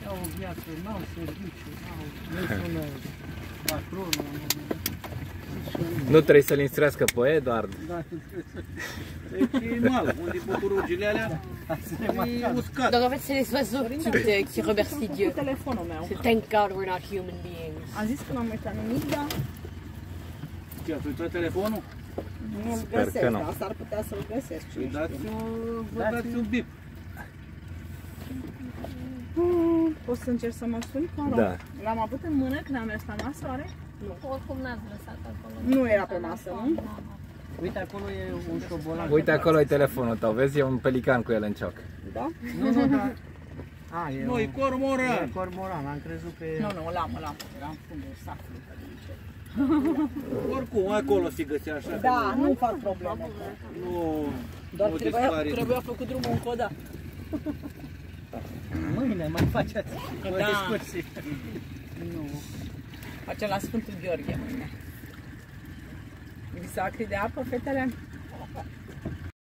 Au o viață, n-au serviciu, nu sună patronul. Nu trebuie să-l instruiască pe Eduard. Da, deci e mal, unde bucurugile alea e uscat. Donc en fait, c'est les oiseaux qui remercient Dieu. Telefonul meu. C'est thank God we're not human beings. Am zis că n-am uitat nimic, dar Ce, ați uitat telefonul? nu-l Sper că găsesc, nu. dar s-ar putea să-l găsesc. Păi vă dați un bip. Poți să încerci să mă suni? Da. L-am avut în mână când am mers la masă, oare? Oricum n-ați lăsat acolo. Nu era pe masă, nu? Uite, acolo e un șobolan. Uite acolo e telefonul tău, vezi? E un pelican cu el în cioc. Da? Nu, da. A, e Nu, e cormoran. E cormoran, am crezut că e... Nu, l-am. Era în fundul sacului pe nici. Oricum, acolo se găsea așa. Da, nu fac probleme. Nu, Doar nu trebuia făcut drumul încă o dată. Mâine mai faceți o Da. excursie. Nu. Facem la Sfântul Gheorghe mâine. Vi s-a acrit de apă, fetele?